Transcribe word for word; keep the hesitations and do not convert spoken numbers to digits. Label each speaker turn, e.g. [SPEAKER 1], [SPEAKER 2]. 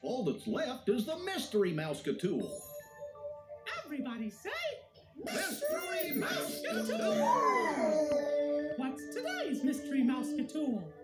[SPEAKER 1] All that's left is the Mystery Mousecatool.
[SPEAKER 2] Everybody say,
[SPEAKER 1] Mystery Mousecatool!
[SPEAKER 2] What's today's Mystery Mousecatool?